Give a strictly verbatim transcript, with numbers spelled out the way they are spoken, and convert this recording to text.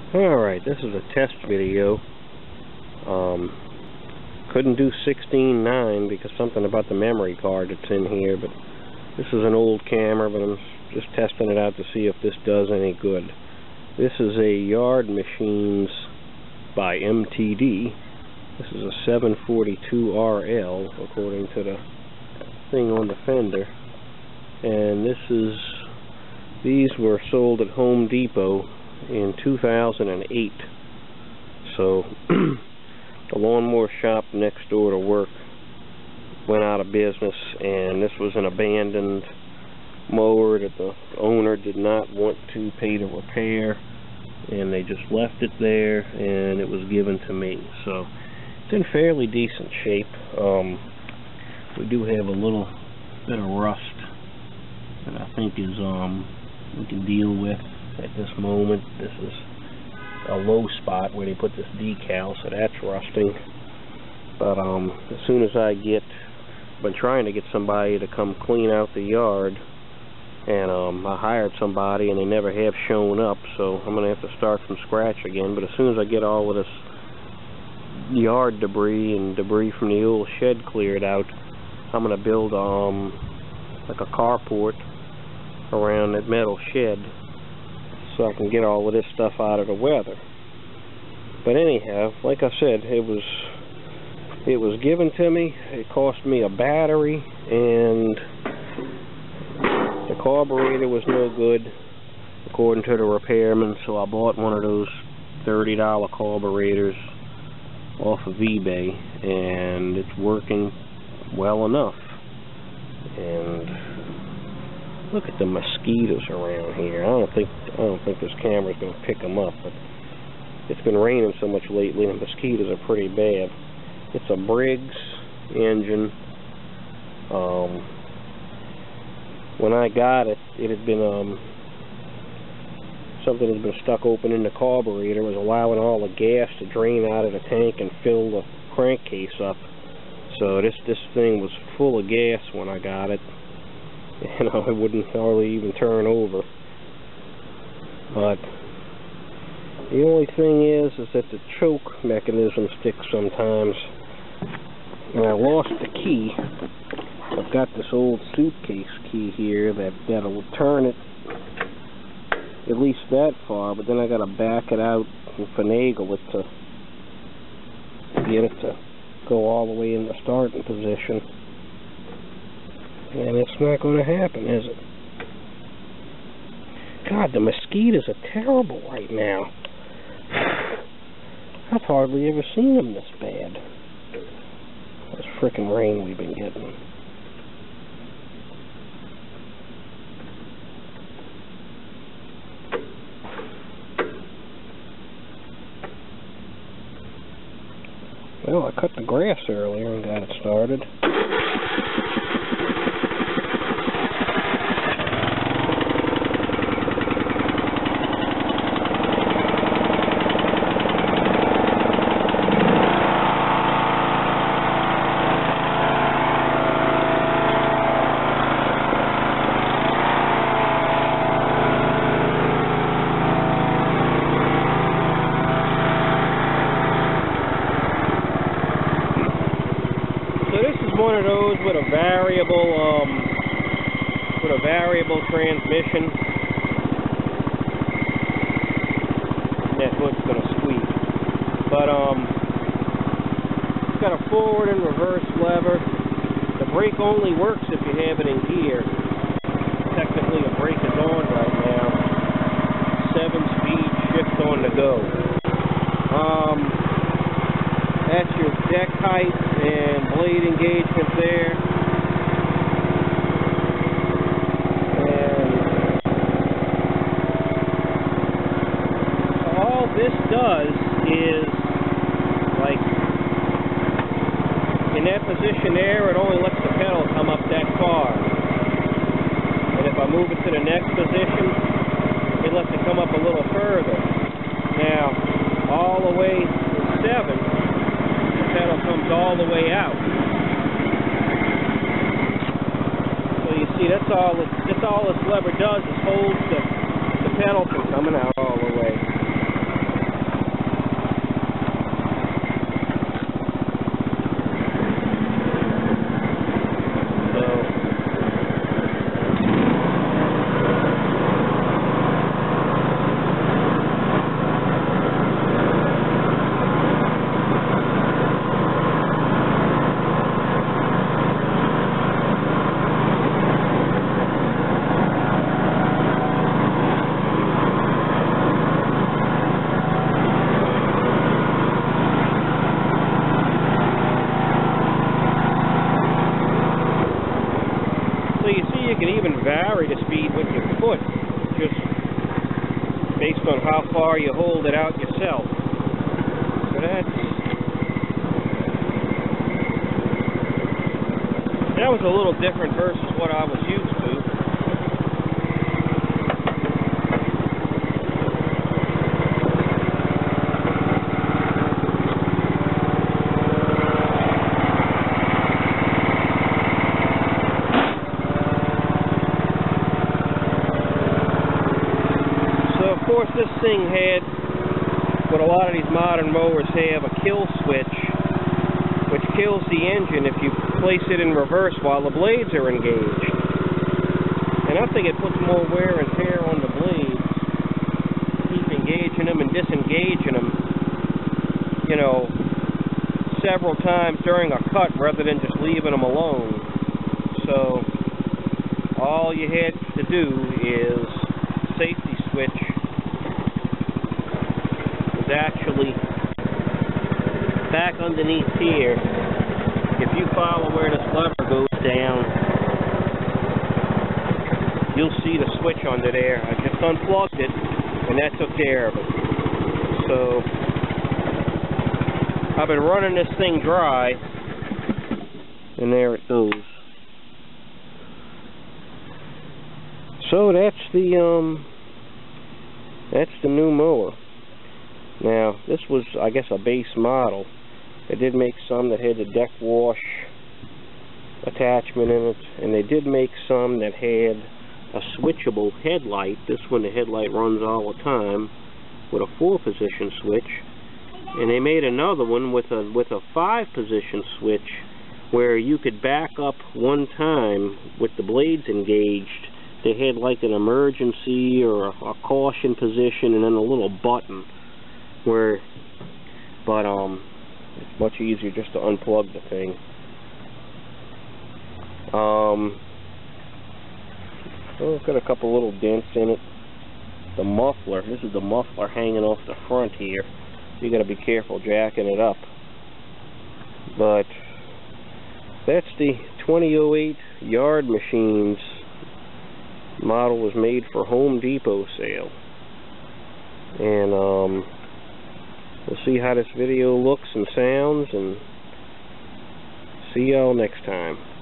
Alright, this is a test video. Um, couldn't do sixteen nine because something about the memory card that's in here, but this is an old camera, but I'm just testing it out to see if this does any good. This is a Yard Machines by M T D. This is a seven forty-two R L according to the thing on the fender. And this is, these were sold at Home Depot in two thousand eight. So the lawnmower shop next door to work went out of business, and this was an abandoned mower that the owner did not want to pay to repair, and they just left it there, and it was given to me. So it's in fairly decent shape. Um, we do have a little bit of rust that I think is um, we can deal with at this moment. This is a low spot where they put this decal, so that's rusting. But um, as soon as I get, I've been trying to get somebody to come clean out the yard, and um, I hired somebody and they never have shown up, so I'm going to have to start from scratch again. But as soon as I get all of this yard debris and debris from the old shed cleared out, I'm going to build um, like a carport around that metal shed, so I can get all of this stuff out of the weather. But anyhow, like I said, it was it was given to me. It cost me a battery, and the carburetor was no good according to the repairman, so I bought one of those thirty dollar carburetors off of eBay, and it's working well enough. And look at the mosquitoes around here. I don't think I don't think this camera's going to pick them up, but it's been raining so much lately, and the mosquitoes are pretty bad. It's a Briggs engine. Um, when I got it, it had been um, something had been stuck open in the carburetor. It was allowing all the gas to drain out of the tank and fill the crankcase up. So this this thing was full of gas when I got it. You know, it wouldn't hardly even turn over. But the only thing is, is that the choke mechanism sticks sometimes. And I lost the key. I've got this old suitcase key here that that'll turn it at least that far, but then I got to back it out and finagle it to get it to go all the way in the starting position. And it's not going to happen, is it? God, the mosquitoes are terrible right now. I've hardly ever seen them this bad. This frickin' rain we've been getting. Well, I cut the grass earlier and got it started. One of those with a variable um, with a variable transmission. That hood's gonna squeak. But um, it's got a forward and reverse lever. The brake only works if you have it in gear. Technically, the brake is on right now. Seven speed shift on the go. Um, that's your deck height and blade engagement there. And so all this does is, like, in that position there, it only lets the pedal come up that far. And if I move it to the next position, it lets it come up a little further. Now, all the way to seven, pedal comes all the way out. So you see, that's all it, that's all this lever does, is holds the, the pedal from coming out all the way. based on how far you hold it out yourself. So that's, that was a little different versus what I was used to. Of course, this thing had what a lot of these modern mowers have, a kill switch, which kills the engine if you place it in reverse while the blades are engaged. And I think it puts more wear and tear on the blades. Keep engaging them and disengaging them, you know, several times during a cut rather than just leaving them alone. So all you had to do is safety switch is actually back underneath here. If you follow where this lever goes down, you'll see the switch under there. I just unplugged it and that took care of it. So I've been running this thing dry and there it goes. So that's the um that's the new mower. Now this was, I guess, a base model. They did make some that had the deck wash attachment in it, and they did make some that had a switchable headlight. This one, the headlight runs all the time with a four position switch, and they made another one with a with a five position switch where you could back up one time with the blades engaged. They had like an emergency or a, a caution position, and then a little button where, but um, it's much easier just to unplug the thing. Um, oh, it's got a couple little dents in it. The muffler, this is the muffler hanging off the front here. You got to be careful jacking it up. But that's the twenty oh eight Yard Machines. Model was made for Home Depot sale, and um, we'll see how this video looks and sounds, and see y'all next time.